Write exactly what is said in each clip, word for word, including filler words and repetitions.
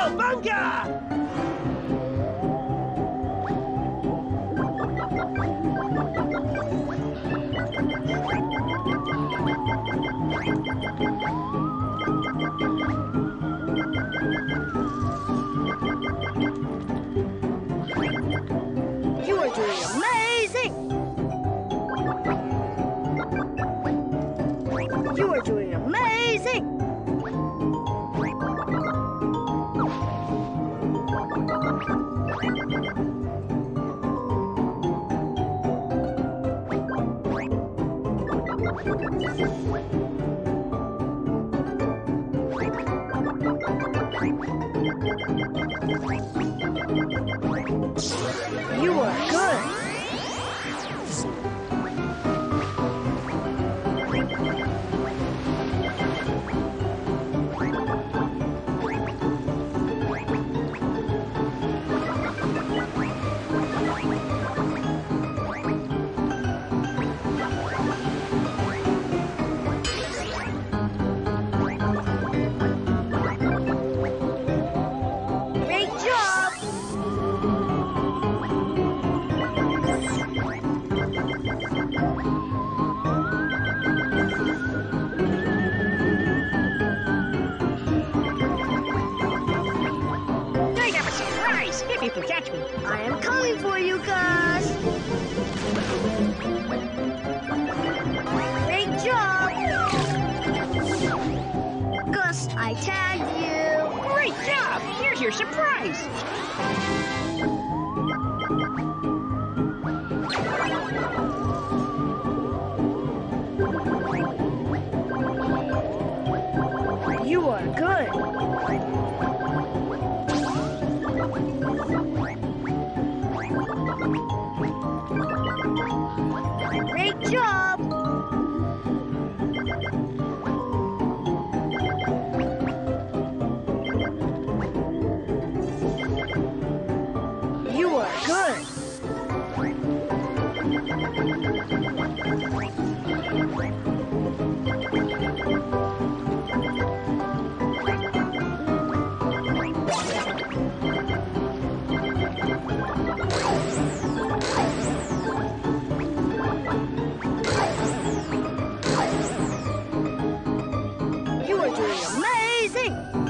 Cowabunga! You are doing amazing! You are doing amazing! You are good. Great job. I have a surprise if you can catch me. I am coming for you, Gus. Great job. Gus, I tagged you. Great job! Here's your surprise. You are good. Great job. You are good. You are doing amazing.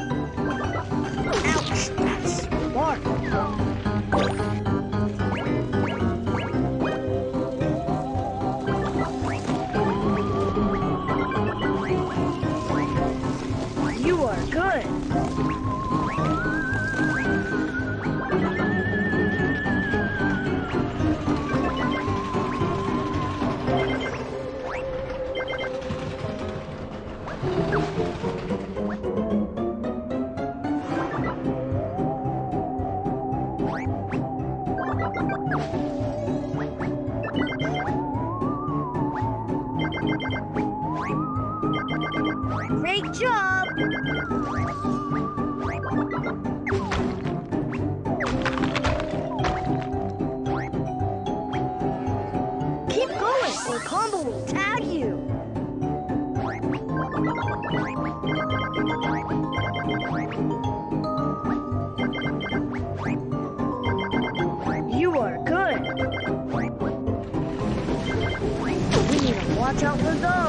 Ouch, that's smart. You are good. Great job. Keep going or Combo will tag you. You are good. We need to watch out for those.